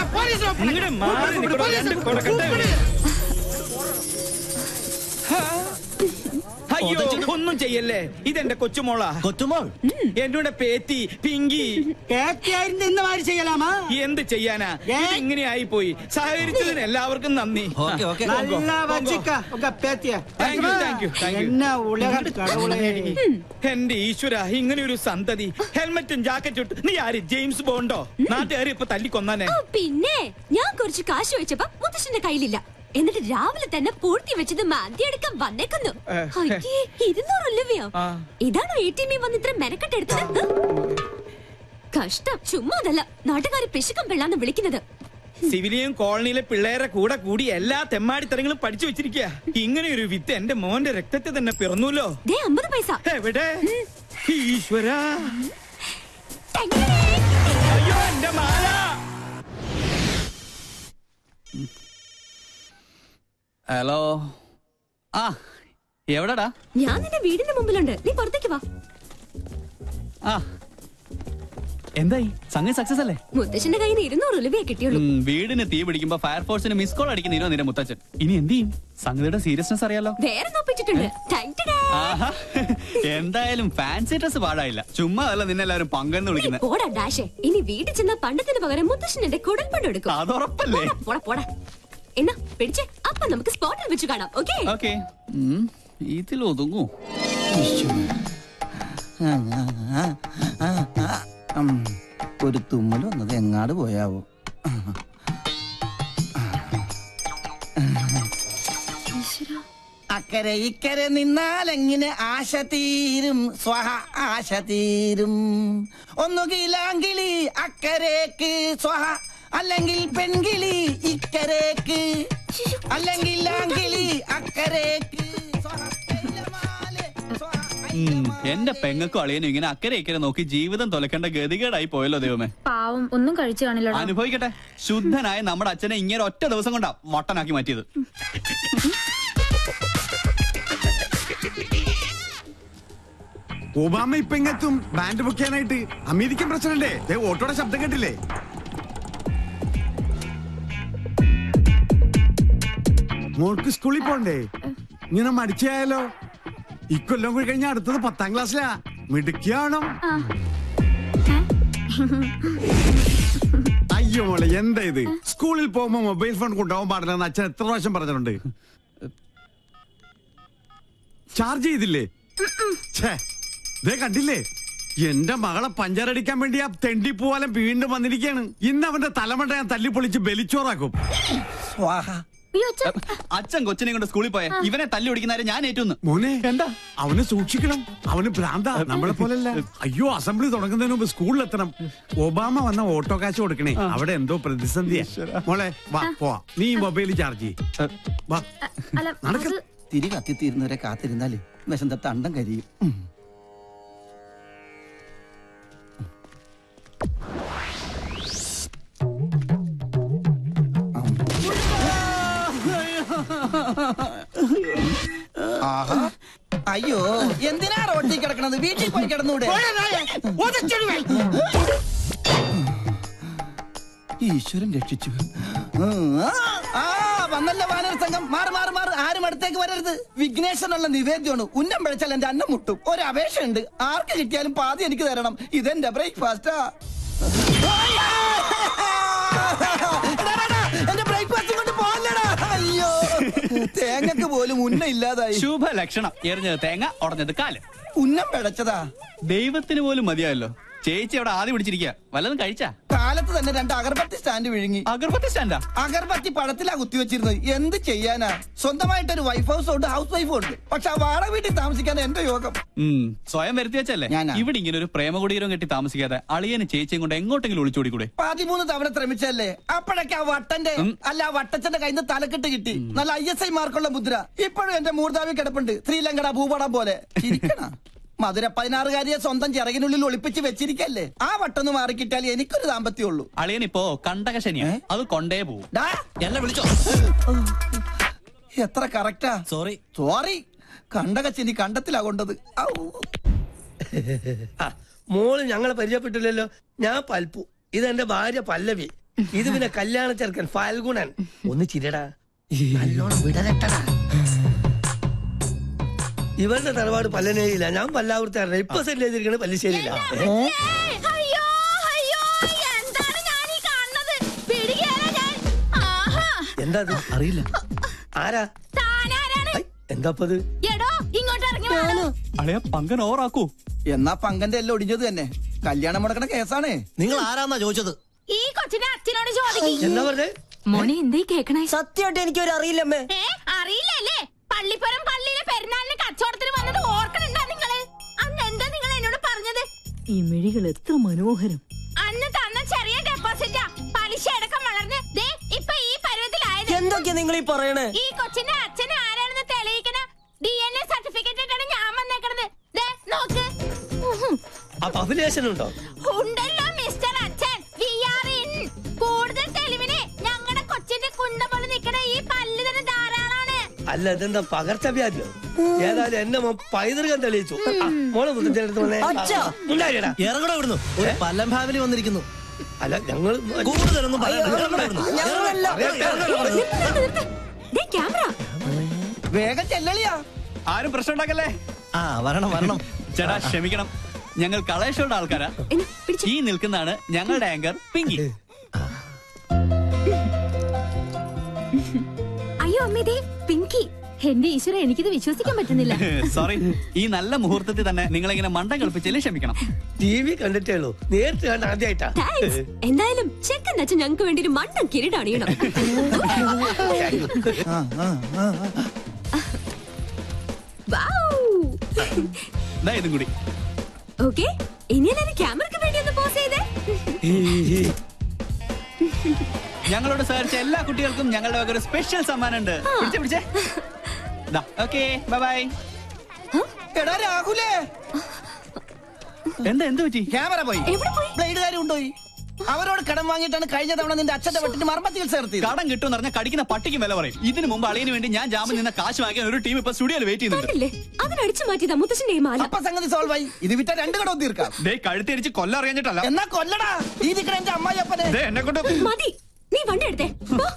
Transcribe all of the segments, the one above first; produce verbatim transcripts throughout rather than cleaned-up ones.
അയ്യോ ഒന്നും ചെയ്യല്ലേ, ഇതെന്റെ കൊച്ചുമോളാ. കൊച്ചുമോൾ എന്നോട് പേത്തി പിങ്കി ചെയ്യലാമാ. എന്ത് ചെയ്യാനാ, ഇങ്ങനെ ആയി പോയി. സഹകരിച്ചതിന് എല്ലാവർക്കും നന്ദി. എന്റെ ഈശ്വര, ഇങ്ങനെ ഒരു സന്തതി. ഹെൽമെറ്റും ജാക്കറ്റും ഇട്ട് നീ ആര്, ജെയിംസ് ബോണ്ടോ? നാട്ടുകാരെ ഇപ്പൊ തല്ലിക്കൊന്നാനെ. പിന്നെ ഞാൻ കുറച്ച് കാശ് വെച്ചപ്പോ മുത്തശ്ശന്റെ കയ്യിലില്ല. എന്നിട്ട് രാവിലെ തന്നെ പൂർത്തി വെച്ചത് മാന്തിയെടുക്കാൻ വന്നേക്കുന്നു. ഇരുന്നൂറ് രൂപയോ? ഇതാണ് എ ടി എമ്മിൽ വന്ന് ഇത്ര മെനക്കെട്ടെടുത്തത്. കഷ്ടം. ചുമ്മാ അതല്ല, നാട്ടുകാരെ പിശുക്കം പിള്ളാന്ന് വിളിക്കുന്നത്. സിവിലിയൻ കോളനിയിലെ പിള്ളേരെ കൂടെ കൂടി എല്ലാ തെമ്മാടിത്തരങ്ങളും പഠിച്ചു വെച്ചിരിക്കുക. ഇങ്ങനെ ഒരു വിത്ത് എന്റെ മോന്റെ രക്തത്തെ തന്നെ പിറന്നൂല്ലോ. അമ്പത് പൈസ എവിടെ? ഈശ്വര, അയ്യോ എന്റെ മാല. ഹലോ, ആ എവിടെടാ? ഞാൻ നിന്റെ വീടിന്റെ മുമ്പിലുണ്ട്, നീ പുറത്തേക്ക് വാ. ആ എന്തായി, സംഗതി സക്സസ് അല്ലേ? മുത്തശ്ശന്റെ കയ്യിൽ നിന്ന് ഇരുന്നൂറ് രൂപയെ കിട്ടിയുള്ളൂ. വീടിന് തീ പിടിക്കുമ്പോ ഫയർഫോഴ്സിന് മിസ് കോൾ അടിക്കുന്നോ നിന്റെ മുത്തച്ഛൻ? ഇനി എന്ത് ചെയ്യും? സംഗതിയുടെ സീരിയസ്നെസ് അറിയാലോ. വേറെ നോപ്പിച്ചിട്ടുണ്ട്. എന്തായാലും ഫാൻസി ഡ്രസ് പാടായില്ല. ചുമ്മാ അല്ല നിന്നെല്ലാവരും പങ്കെന്ന് വിളിക്കുന്നത്. പോടാ ഡാഷേ, ഇനി വീട്ടിൽ ചെന്ന പണ്ടത്തിന് പകരം മുത്തശ്ശൻ എന്റെ കുടൽ പണ്ട് എടുക്കും. അതുറപ്പല്ലേ? പോടാ പോടാ. എന്നാ പിടിച്ചേ, അപ്പൊ നമുക്ക് സ്പോട്ടിൽ വെച്ച് കാണാം. Okay okay. ഇതിൽ ഒതുങ്ങൂ. ഒരു തുമ്മൽ വന്നത് എങ്ങാട് പോയാവോ? അക്കരെ ഇക്കരെ നിന്നാലെങ്ങനെ ആശ തീരും, സ്വഹ ആശ തീരും. ഒന്നുകിലാങ്കിളി അക്കരേക്ക് സ്വഹ, അല്ലെങ്കിൽ പെൺകിളി ഇക്കരേക്ക്, അല്ലെങ്കിൽ ആങ്കിളി അക്കരേക്ക്. എന്റെ പെങ്ങൾക്കും അളിയനും ഇങ്ങനെ അക്കരെ ഇക്കരെ നോക്കി ജീവിതം തൊലക്കേണ്ട ഗതികേടായി പോയല്ലോ ദൈവമേ. പാവം, ഒന്നും കഴിച്ചു കാണില്ല. അനുഭവിക്കട്ടെ. ശുദ്ധനായ നമ്മുടെ അച്ഛനെ ഇങ്ങനെ ഒറ്റ ദിവസം കൊണ്ടാ മട്ടനാക്കി മാറ്റിയത്. ഒബാമ ഇപ്പൊ ഇങ്ങെത്തും ബാൻഡ് പൊക്കാനായിട്ട്. അമേരിക്കൻ പ്രസിഡന്റ് ഓട്ടോയുടെ ശബ്ദം കേട്ടില്ലേ? മോൾക്ക് സ്കൂളിൽ പോണ്ടേ? ഇങ്ങനെ മടിച്ചായാലോ? ഇക്കൊല്ലം കൂടി കഴിഞ്ഞാൽ അടുത്തത് പത്താം ക്ലാസ്സിലാ. മിടുക്കിയാണോ? അയ്യോ മോളെ, എന്താ ഇത്? സ്കൂളിൽ പോകുമ്പോ മൊബൈൽ ഫോൺ കൊണ്ടുപോകാൻ പാടില്ലെന്ന് അച്ഛൻ എത്ര പ്രാവശ്യം പറഞ്ഞിട്ടുണ്ട്. ചാർജ് ചെയ്തില്ലേ? ദേ കണ്ടില്ലേ, എന്റെ മകളെ പഞ്ചറടിക്കാൻ വേണ്ടി ആ തെണ്ടി പോവാലും വീണ്ടും വന്നിരിക്കുകയാണ്. ഇന്ന് അവന്റെ തലമണ്ട ഞാൻ തല്ലിപ്പൊളിച്ച് ബലിച്ചോറാക്കും. അച്ഛൻ കൊച്ചിനെ കൊണ്ട് സ്കൂളിൽ പോയ ഇവനെ തല്ലി ഓടിക്കുന്നവരെ ഞാൻ ഏറ്റുന്നു. മോനെ എന്താ? അവനെ സൂക്ഷിക്കണം, അവന് ഭ്രാന്താ, നമ്മളെ പോലല്ല. അയ്യോ, അസംബ്ലി തുടങ്ങുന്നതിന് മുമ്പ് സ്കൂളിലെത്തണം. ഒബാമ വന്ന ഓട്ടോ കാശ് കൊടുക്കണേ, അവിടെ എന്തോ പ്രതിസന്ധിയാ. മോളെ വാ പോവാ, നീ മൊബൈൽ ചാർജ് ചെയ്യ. തിരി കത്തിത്തീരുന്നവരെ കാത്തിരുന്നാല് വിശന്ത തണ്ടം കരിയും. അയ്യോ, എന്തിനാ റോട്ടിൽ കിടക്കണത്? വീട്ടിൽ പോയി കിടന്നൂടെ? ഈശ്വരൻ രക്ഷിച്ചു. ആ വന്നല്ലോ വാനര സംഘം. മാറി മാറി മാറി, ആരും അടുത്തേക്ക് വരരുത്. വിഘ്നേശ്വരനുള്ള നിവേദ്യമാണ്. ഉന്നം പിഴച്ചാൽ എന്റെ അന്നം മുട്ടും. ഒരു അപേക്ഷയുണ്ട്, ആർക്ക് കിട്ടിയാലും പാതി എനിക്ക് തരണം. ഇതെന്റെ ബ്രേക്ക്ഫാസ്റ്റാ. എന്റെ ബ്രേക്ക്ഫാസ്റ്റ് കൊണ്ട് പോകല്ലടാ. അയ്യോ, തേങ്ങക്ക് പോലും ഉന്നം ഇല്ലാതായി. ശുഭ ലക്ഷണം. എറിഞ്ഞത് തേങ്ങ, ഉടഞ്ഞത് കാല്. ഉന്നം പിഴച്ചതാ. ദൈവത്തിന് പോലും മതിയായല്ലോ. ചേച്ചി അവിടെ ആദ്യം പിടിച്ചിരിക്കുക. വല്ലതും കഴിച്ചാ? കാലത്ത് തന്നെ രണ്ട് അഗർബത്തി സ്റ്റാൻഡ് വിഴുങ്ങി. അഗർബത്തി സ്റ്റാൻഡാ? അഗർബത്തി പഴത്തിലാ കുത്തിവെച്ചിരുന്നത്. എന്ത് ചെയ്യാനാ? സ്വന്തമായിട്ടൊരു വൈഫ് ഹൗസ് ഉണ്ട്, ഹൗസ് വൈഫും ഉണ്ട്. പക്ഷെ ആ വാടക വീട്ടിൽ താമസിക്കാൻ എന്റെ യോഗം. സ്വയം വരുത്തി വെച്ചല്ലേ. ഇവിടെ ഇങ്ങനെ ഒരു പ്രേമകുടീരം കെട്ടി താമസിക്കാതെ അളിയന് ചേച്ചിയും കൊണ്ട് എങ്ങോട്ടെങ്കിലും ഒളിച്ചോടിക്കൂടെ? പതിമൂന്ന് തവണ ശ്രമിച്ചല്ലേ. അപ്പോഴൊക്കെ ആ വട്ടന്റെ അല്ല ആ വട്ടച്ചന്റെ കയ്യിൽ നിന്ന് തലക്കെട്ട് കിട്ടി. നല്ല ഐ എസ് ഐ മാർക്കുള്ള മുദ്ര. ഇപ്പോഴും എന്റെ മൂർധാവി കിടപ്പുണ്ട്, ശ്രീലങ്കട ഭൂപടം പോലെ. ചിരിക്കണ മധുര പതിനാറുകാരിയെ സ്വന്തം ചിറകിനുള്ളിൽ ഒളിപ്പിച്ച് വെച്ചിരിക്കല്ലേ. ആ വട്ടൊന്ന് മാറിക്കിട്ടാൽ എനിക്കൊരു ദാമ്പത്യം ഉള്ളൂ. അളിയനിപ്പോ കണ്ടകശനിയാ, അത് കൊണ്ടേ പോവും. എന്നെ വിളിച്ചോ? എത്ര കറക്റ്റാ. Sorry sorry. കണ്ടകശനി കണ്ടത്തിലാ കൊണ്ടത്. മോള് ഞങ്ങളെ പരിചയപ്പെട്ടില്ലല്ലോ. ഞാൻ പൽപ്പു, ഇതെന്റെ ഭാര്യ പല്ലവി. ഇത് പിന്നെ കല്യാണ ചെറുക്കൻ ഫാൽഗുണൻ. ഒന്ന് ചിരടാ, നല്ലോണം വിടലട്ടടാ. ഇവരുടെ തറവാട് പല്ലനേരിയില്ല, ഞാൻ പല്ലാവൂർത്താറില്ല. ഇപ്പൊ സെറ്റ് ചെയ്തിരിക്കണ പല്ലിശ്ശേരിയില്ല. എന്താ അറിയില്ല. ആരാ? എന്താപ്പത്? അളിയ പങ്കൻ ഓറാക്കൂ. എന്നാ പങ്കന്റെ എല്ലാം ഒടിഞ്ഞത് തന്നെ. കല്യാണം മുടക്കണ കേസാണ്. നിങ്ങൾ ആരാന്നാ ചോദിച്ചത്? ഈ കൊച്ചിനെ അച്ഛനോട് ചോദിക്കും. എന്താ പറഞ്ഞേ? മോനെ എന്തേ കേക്കണേ? സത്യമായിട്ട് എനിക്കൊരു അറിയില്ലമ്മേ. അറിയില്ലല്ലേ? പള്ളിപ്പുറം പള്ളിയിലെ പെരുന്നാളിന് കച്ചവടത്തിന് വന്നത് ഓർക്കണുണ്ടാ നിങ്ങള്? അന്ന് എന്താ നിങ്ങൾ എന്നോട് പറഞ്ഞത്? ഈ മിഴികൾ എത്ര മനോഹരം. അന്ന് തന്ന ചെറിയ ഡെപ്പോസിറ്റാ പലിശ അടക്കം വളർന്ന് ദേ ഇപ്പൊ ഈ പരുവത്തിലായത്. എന്തൊക്കെയാ നിങ്ങൾ ഈ പറയണേ? ഈ കൊച്ചിന്റെ അച്ഛന് ആരാണെന്ന് തെളിയിക്കണ ഡി എൻ എ സർട്ടിഫിക്കറ്റ് ഇട്ടാണ് ഞാൻ വന്നേക്കണത്. ദേ നോക്ക്. അപ്പൊ അഭിലേഷൻ ഉണ്ടോ? ഉണ്ടല്ലോ മിസ്റ്റർ അച്ഛൻ. We are in. കൂടുതൽ തെളിവിന് ഞങ്ങളുടെ കൊച്ചിന്റെ കുണ്ട പോലെ നിൽക്കണ ഈ പല്ല് തന്നെ ധാരാളാണ്. അല്ല ഇതെന്താ പകർച്ചവ്യാധിയോ? ഏതായാലും എന്നെ പൈതൃകം തെളിയിച്ചു. മോളെ ഇറങ്ങട വിടുന്നു. ഒരു പല്ലം ഫാമിലി വന്നിരിക്കുന്നു. അല്ല ഞങ്ങൾ കൂടുതലൊന്നും വേഗം ചെല്ലളിയാ. ആരും പ്രശ്നം ഉണ്ടാക്കല്ലേ. ആ വരണം വരണം. ചേട്ടാ ക്ഷമിക്കണം, ഞങ്ങൾ കളേഷോടെ ആൾക്കാരാ. ഈ നിൽക്കുന്നതാണ് ഞങ്ങളുടെ ആങ്കർ പിങ്കി. അയ്യോ അമ്മേ, പിങ്കി. എന്റെ ഈശ്വര, എനിക്കിത് വിശ്വസിക്കാൻ പറ്റുന്നില്ല. സോറി, ഈ നല്ല മുഹൂർത്തത്തിൽ തന്നെ നിങ്ങളിങ്ങനെ മണ്ടം കളിപ്പിച്ചാലും ക്ഷമിക്കണം. ടി വി കണ്ടിട്ടേ ഉള്ളൂ, നേരിട്ട് കണ്ട ആദ്യമായിട്ടാ. എന്തായാലും ചെക്കൻ അച്ഛൻ ഞങ്ങൾക്ക് വേണ്ടി ഒരു മണ്ടം കിരീടണിയണം. ഇതും കൂടി. ഓക്കെ, ഇനി എല്ലാവരും ക്യാമറയ്ക്ക് വേണ്ടി ഒന്ന് പോസ് ചെയ്തേ. ഞങ്ങളോട് സഹകരിച്ച എല്ലാ കുട്ടികൾക്കും ഞങ്ങളുടെ വക ഒരു സ്പെഷ്യൽ സമ്മാനം ഉണ്ട്. പിടിച്ചേ പിടിച്ചേ. Okay bye bye. എടാ രാഹുലേ, എന്താ എന്ത് പറ്റി? ക്യാമറ പോയി. ബ്ലേഡുകാരും ഉണ്ടോയി. അവരോട് കടം വാങ്ങിയിട്ടാണ് കഴിഞ്ഞ തവണ നിന്റെ അച്ഛന്റെ വെട്ടിന് മർമ്മ ചികിത്സ നടത്തിയത്. കടം കിട്ടുമെന്ന് പറഞ്ഞാൽ കടിക്കുന്ന പട്ടിക്ക് വില പറയും. ഇതിനു മുമ്പ് അളിയന് വേണ്ടി ഞാൻ ജാമ്യം നിന്ന കാശ് വാങ്ങിക്കാൻ ഒരു ടീം ഇപ്പൊ സ്റ്റുഡിയോയിൽ വെയിറ്റ് ചെയ്യുന്നുണ്ട്. അതിനടിച്ചു മാറ്റിയതാ മുത്തശ്ശന്റെ മാല. അപ്പൊ സംഗതി സോൾവ് ആയി. ഇത് വിറ്റ രണ്ട് കടവും തീർക്കാം. കഴുത്തിരിച്ച് കൊല്ലം അറിയാഞ്ഞിട്ടല്ല. എന്നാ കൊല്ലടാ. ഈ നിൽക്കണ എന്റെ അമ്മായി അപ്പനെ എന്നെ കൊണ്ട് മതി. നീ വണ്ടി എടുത്തേ.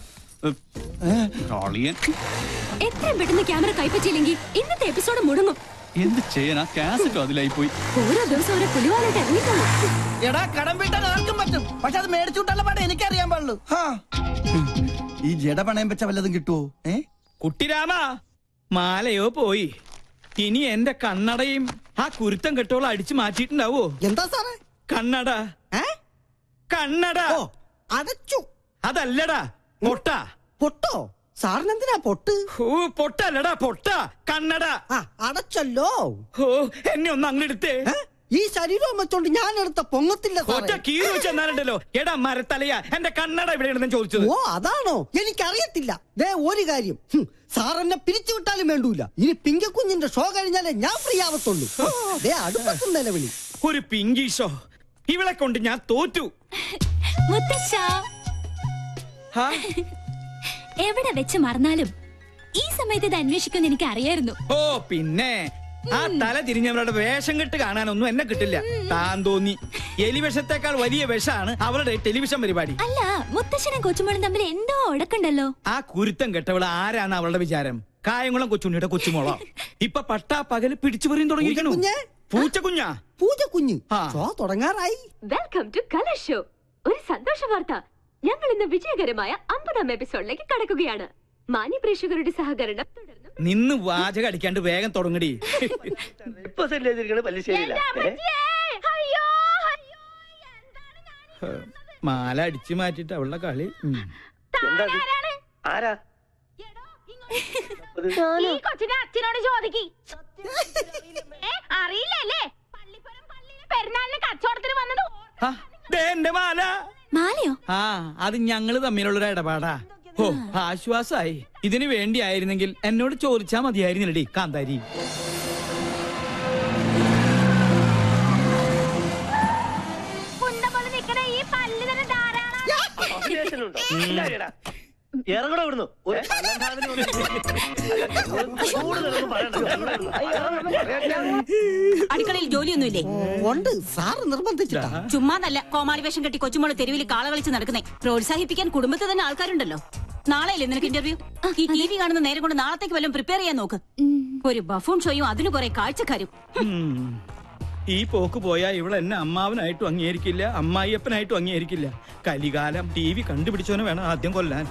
എത്രയും പെട്ടെന്ന് ക്യാമറ കൈപ്പറ്റിയില്ലെങ്കിൽ ഇന്നത്തെ എപ്പിസോഡ് മുടങ്ങും. എന്ത് ചെയ്യാനാ? കാസറ്റോ അതിലായി പോയി. ഓരോ ദിവസം ഓരോ പുലിവാലായിട്ട് ഇറങ്ങിക്കോളൂ. എടാ കടം വീട്ടാൻ ആർക്കും പറ്റും, പക്ഷെ അത് മേടിച്ചുവിട്ടുള്ള പാടെ എനിക്കറിയാൻ പാടുള്ളൂ. ഈ ജട പണയം വെച്ച വല്ലതും കിട്ടുവോ? ഏ കുട്ടിരാമ, മാലയോ പോയി. ഇനി എന്റെ കണ്ണടയും ആ കുരുത്തം കെട്ടോളം അടിച്ചു മാറ്റിയിട്ടുണ്ടാവോ? എന്താ സാറേ? കണ്ണട. കണ്ണട അടച്ചു. അതല്ലടാ പൊട്ട. പൊട്ടോ? സാറിനെന്തിനാ പൊട്ട്? ഓ പൊട്ടല്ലടാ പൊട്ട. കണ്ണട അടച്ചല്ലോ. ഓ എന്നെ ഒന്ന് അങ്ങെടുത്തേ. ഈ ശരീരം വെച്ചോണ്ട് ഞാൻ എടുത്ത പൊങ്ങത്തില്ല. ഒറ്റ കീറി വെച്ചെന്നാലുണ്ടല്ലോ. എടാ മരത്തലയാ, എന്റെ കണ്ണട ഇവിടെ ഉണ്ടെന്ന് ചോദിച്ചത്. ഓ അതാണോ? എനിക്കറിയത്തില്ല. ദേ ഒരു കാര്യം, സാർ എന്നെ പിരിച്ചു വിട്ടാലും വേണ്ടൂല. ഇനി പിങ്കക്കുഞ്ഞിന്റെ ഷോ കഴിഞ്ഞാലേ ഞാൻ ഫ്രീ ആവത്തുള്ളൂ. ദേ അടുപ്പത്തും നിലവിളി. ഒരു പിങ്കി ഷോ. ഇവളെ കൊണ്ട് ഞാൻ തോറ്റു. എവിടെ വെച്ച് മറന്നാലും ഈ സമയത്ത് ഇത് അന്വേഷിക്കുമെന്ന് എനിക്ക് അറിയായിരുന്നു. ഓ പിന്നെ ആ തല തിരിഞ്ഞവരുടെ വേഷം കെട്ട് കാണാനൊന്നും എന്നെ കിട്ടില്ല. താൻ തോന്നി. എലിവിഷത്തേക്കാൾ വലിയ വിഷമാണ് അവളുടെ ടെലിവിഷൻ പരിപാടി. അല്ല, മുത്തശ്ശനും കൊച്ചുമോളും തമ്മിൽ എന്തോ ഉടക്കുണ്ടല്ലോ. ആ കുരുത്തം കെട്ടവള് ആരാണ് അവളുടെ വിചാരം? കായംകുളം കൊച്ചുണ്ണിയുടെ കൊച്ചുമോളോ? ഇപ്പൊ പട്ടാ പകല് പിടിച്ചു പറിയും തുടങ്ങിയിരിക്കണു. പൂച്ചക്കുഞ്ഞാ? പൂച്ചക്കുഞ്ഞ് ഷോ തുടങ്ങാറായി. Welcome to colour show. ഒരു സന്തോഷ വാർത്ത. ഞങ്ങൾ ഇന്ന് വിജയകരമായ അമ്പതാം എപ്പിസോഡിലേക്ക് കടക്കുകയാണ്. മാന്യ പ്രേക്ഷകരുടെ സഹകരണം തുടർന്നും. നിന്ന് വാചകം അടിക്കാണ്ട് വേഗം തുടങ്ങടി. ഇപ്പൊ സെറ്റ് ചെയ്തിരിക്കണ പല്ലിശ്ശേരിയില്ല. മാല അടിച്ചു മാറ്റിട്ട് അവളുടെ കളി. ആരാ? ഈ കൊച്ചിനെ അച്ഛനോട് ചോദിക്കി. അറിയില്ലല്ലേ? പള്ളിപ്പുറം പള്ളിയിലെ പെരുന്നാളിന് കച്ചവടത്തിന് വന്നത്. എന്റെ മാല. മാലയോ? ആ അത് ഞങ്ങള് തമ്മിലുള്ളൊരു ഇടപാടാ. ഓ ആശ്വാസായി. ഇതിനു വേണ്ടിയായിരുന്നെങ്കിൽ എന്നോട് ചോദിച്ചാ മതിയായിരുന്നില്ലടി കാന്താരി. ഇറങ്ങണോ ഇവിടുന്ന് ഒരു പല്ലംഭാവിലി കൂടുതലൊന്നും പറയണ്ട. അടുക്കളയിൽ ജോലിയൊന്നുമില്ലേ? ഉണ്ട്, സാറ് നിർബന്ധിച്ചിട്ടാ. ചുമ്മാന്നല്ല കോമാളി വേഷം കെട്ടി കൊച്ചുമോള് തെരുവിൽ കാള കളിച്ച് നടക്കുന്നേ. പ്രോത്സാഹിപ്പിക്കാൻ കുടുംബത്തിൽ തന്നെ ആൾക്കാരുണ്ടല്ലോ. നാളെയല്ലേ നിനക്ക് ഇന്റർവ്യൂ? ഈ ടി വി കാണുന്ന നേരം കൊണ്ട് നാളത്തേക്ക് വല്ലതും പ്രിപ്പയർ ചെയ്യാൻ നോക്ക്. ഒരു ബഫൂൺ ഷോയും അതിന് കുറെ കാഴ്ചക്കാരും. ഈ പോക്ക് പോയാ ഇവിടെ എന്നെ അമ്മാവനായിട്ടും അംഗീകരിക്കില്ല, അമ്മായിയപ്പനായിട്ടും അംഗീകരിക്കില്ല. കലികാലം ടി വി കണ്ടുപിടിച്ചവനെ വേണം ആദ്യം കൊല്ലാൻ.